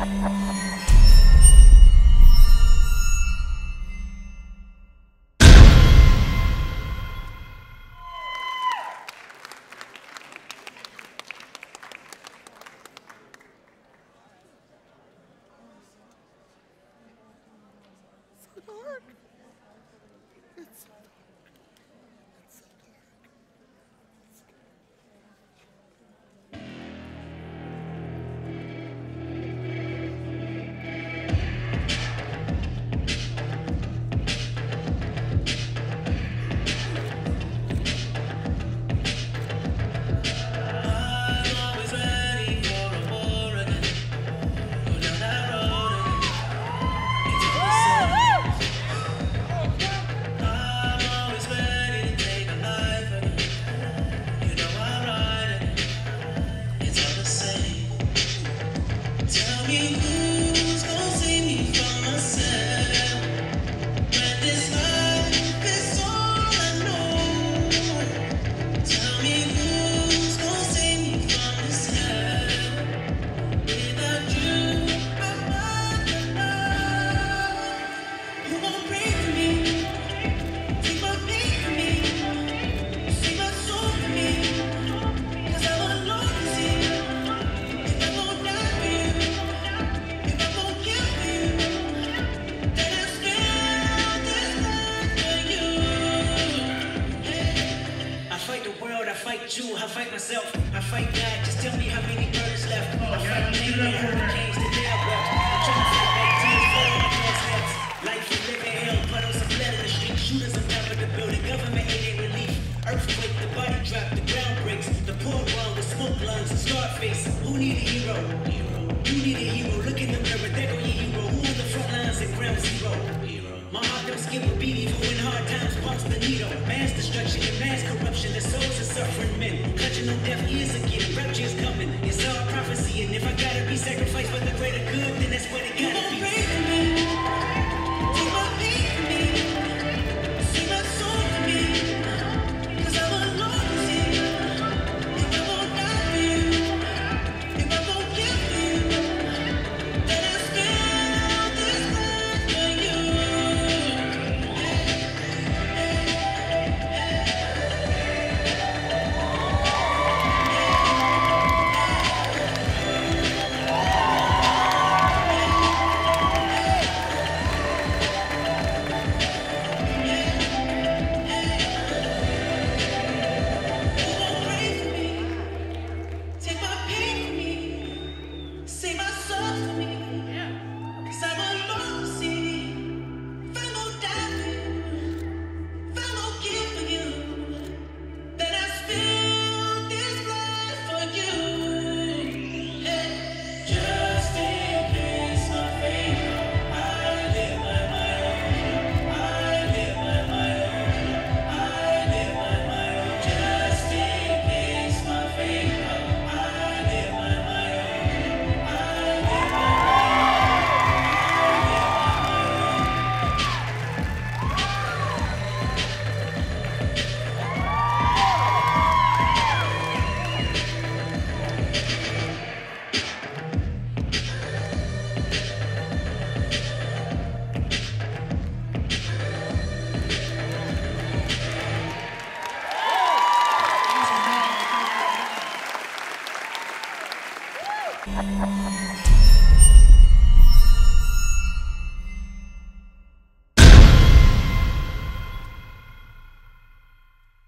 I fight myself, I fight God, just tell me how many burdens left. I fight pain and hurricanes, the day I wept. I'm trying to fight back tears, blood on my doorsteps. Life is living hell, puddles of blood in the street. Shooters on top of the building, government ain't relief. Earthquake, the body drop, the ground breaks. The poor run with smoke lungs and scarred face. Who need a hero? You need a hero, look in the mirror, there go your hero. Who on the front lines at ground zero? My heart don't skip a beat even when hard times pumps the needle. Mass destruction and mass corruption, the souls of suffering men. Clutching on deaf ears again, rapture's coming. It's all prophecy, and if I gotta be sacrificed for the greater good, then that's what